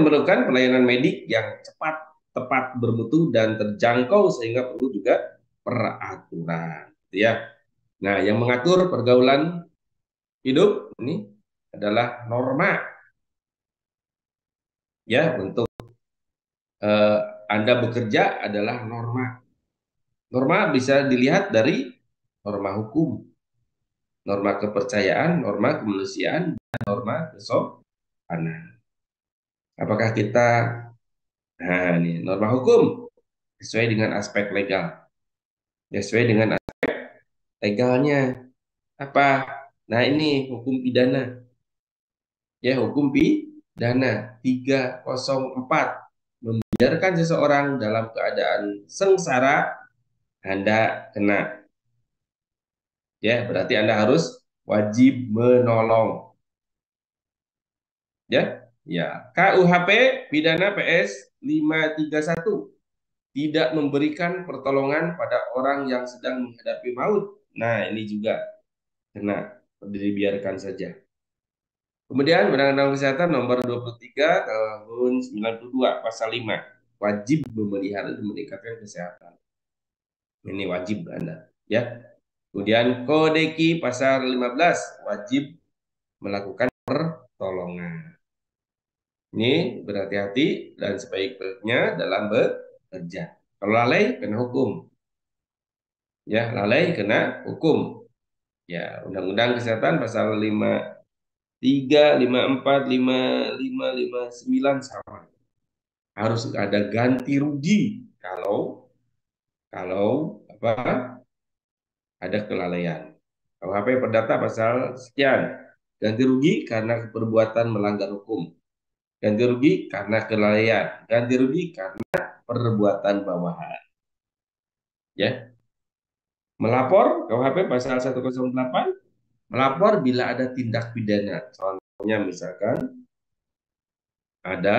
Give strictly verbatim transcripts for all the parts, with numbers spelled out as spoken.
memerlukan pelayanan medik yang cepat, tepat, bermutu, dan terjangkau sehingga perlu juga peraturan. Ya. Nah, yang mengatur pergaulan hidup ini adalah norma. Ya, untuk eh, Anda bekerja adalah norma. Norma bisa dilihat dari norma hukum, norma kepercayaan, norma kemanusiaan, dan norma kesopanan. Apakah kita, nah ini norma hukum sesuai dengan aspek legal, sesuai dengan aspek legalnya apa? Nah ini hukum pidana, ya hukum pidana tiga nol empat membiarkan seseorang dalam keadaan sengsara, Anda kena. Ya, berarti Anda harus wajib menolong. Ya, ya. K U H P pidana P S lima tiga satu tidak memberikan pertolongan pada orang yang sedang menghadapi maut. Nah, ini juga kena, dibiarkan saja. Kemudian Undang-Undang Kesehatan nomor dua puluh tiga tahun sembilan puluh dua pasal lima wajib memelihara dan meningkatkan kesehatan. Ini wajib Anda, ya. Kemudian Kodeki pasal lima belas wajib melakukan pertolongan. Ini berhati-hati dan sebaik-baiknya dalam bekerja. Kalau lalai kena hukum. Ya, lalai kena hukum. Ya, Undang-Undang Kesehatan pasal lima tiga, lima empat, lima lima, lima sembilan sama. Harus ada ganti rugi kalau kalau apa? Ada kelalaian. K U H P Perdata pasal sekian. Ganti rugi karena perbuatan melanggar hukum. Ganti rugi karena kelalaian. Ganti rugi karena perbuatan bawahan. Ya. Melapor K U H P pasal seratus delapan, melapor bila ada tindak pidana. Contohnya misalkan ada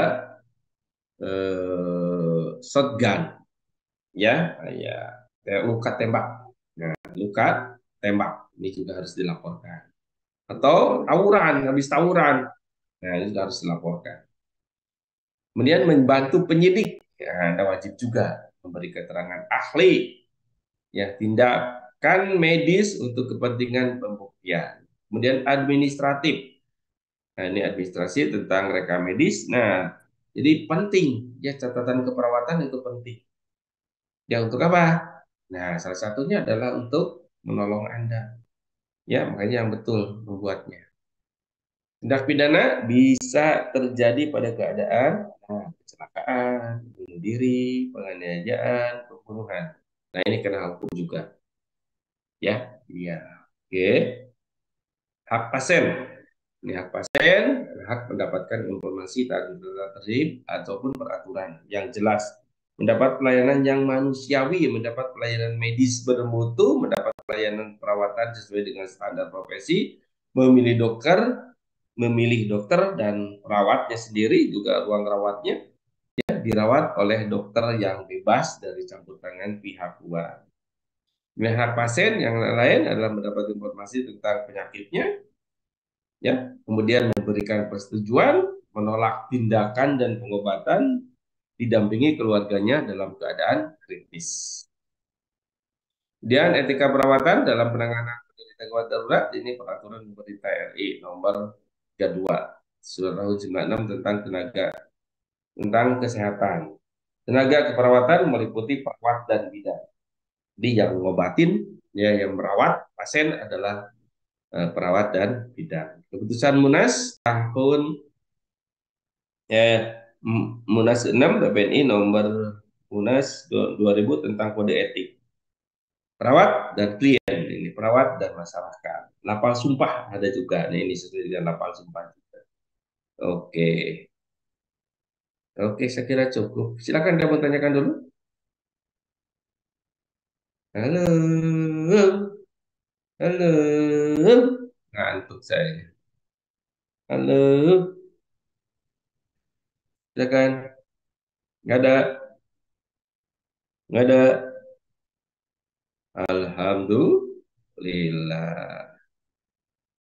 eh, shotgun, ya, ya, luka tembak. Nah, luka tembak ini juga harus dilaporkan. Atau tawuran, habis tawuran, nah ini juga harus dilaporkan. Kemudian membantu penyidik, ya, Anda wajib juga memberi keterangan ahli, ya, tindakan medis untuk kepentingan pembuktian. Kemudian administratif, nah ini administrasi tentang rekam medis. Nah, jadi penting, ya, catatan keperawatan itu penting. Ya, untuk apa? Nah, salah satunya adalah untuk menolong Anda. Ya, makanya yang betul membuatnya. Tindak pidana bisa terjadi pada keadaan nah, kecelakaan, bunuh diri, penganiayaan, pembunuhan. Nah, ini kena hukum juga. Ya, iya. Oke. Hak pasien. Ini hak pasien, hak mendapatkan informasi tentang tertib ataupun peraturan yang jelas. Mendapat pelayanan yang manusiawi, mendapat pelayanan medis bermutu, mendapat pelayanan perawatan sesuai dengan standar profesi, memilih dokter, memilih dokter dan perawatnya sendiri, juga ruang rawatnya, ya, dirawat oleh dokter yang bebas dari campur tangan pihak luar. Hak pasien yang lain adalah mendapat informasi tentang penyakitnya, ya, kemudian memberikan persetujuan, menolak tindakan dan pengobatan, didampingi keluarganya dalam keadaan kritis. Kemudian etika perawatan dalam penanganan penderita gawat darurat, ini peraturan pemerintah R I nomor tiga puluh dua tahun sembilan puluh enam tentang tenaga tentang kesehatan. Tenaga keperawatan meliputi perawat dan bidan. Jadi yang ngobatin, ya, yang merawat pasien adalah eh, perawat dan bidan. Keputusan Munas tahun eh, Munas enam P B N I nomor Munas dua ribu tentang kode etik. Perawat dan klien, ini perawat dan masyarakat. Lapal sumpah ada juga. Nah, ini sesuai dengan lapal sumpah juga. Oke. Oke, saya kira cukup. Silakan kamu tanyakan dulu. Halo. Halo. Ngantuk saya. Halo. Silakan. Nggak ada. Nggak ada. Alhamdulillah.